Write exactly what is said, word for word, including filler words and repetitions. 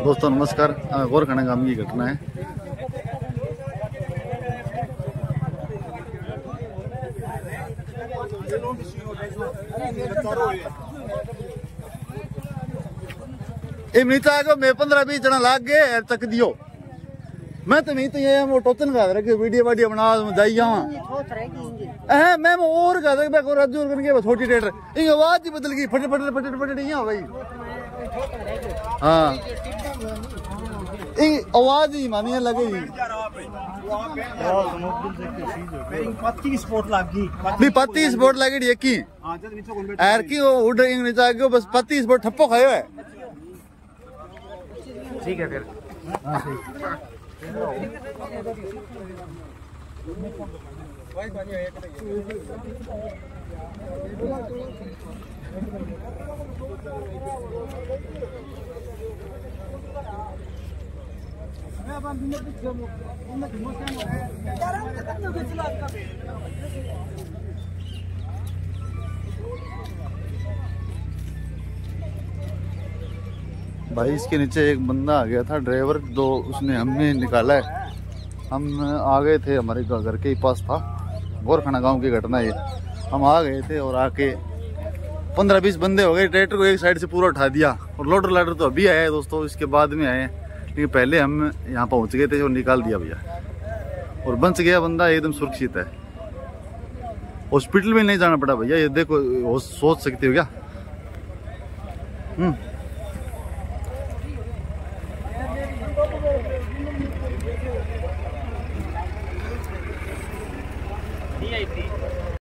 दोस्तों नमस्कार। गोरखाना गांव की घटना है। आगे मैं पंद्रह बीस जना लाग गए तक दियो। मैं तो नहीं तो ये वो टोतन का रखे वीडियो वीडियो बना जाई जावा है। मैं और का मैं को रजूर करके छोटी ट्रेडर इन आवाज ही बदल गई फट फट फट फट यहां भाई। हां इन आवाज ही मानिए लगे पच्चीस स्पोर्ट लागी नहीं पच्चीस स्पोर्ट लागी एक ही यार की वो उड़ इन नीचे आगे बस पच्चीस स्पोर्ट ठप्पो खायो है। ठीक है फिर हां ठीक भाई पानी है भाई। इसके नीचे एक बंदा आ गया था ड्राइवर, दो उसने हमें निकाला है। हम आ गए थे, हमारे घर के ही पास था, गोरखाना गांव की घटना ये। हम आ गए थे और आके पंद्रह बीस बंदे हो गए, ट्रैक्टर को एक साइड से पूरा उठा दिया। और लोडर लाडर तो अभी आया है दोस्तों, इसके बाद में आए हैं, लेकिन पहले हम यहाँ पहुँच गए थे और निकाल दिया भैया। और बच गया बंदा, एकदम सुरक्षित है। हॉस्पिटल में नहीं जाना पड़ा भैया, ये देखो सोच सकते हो क्या। हम्म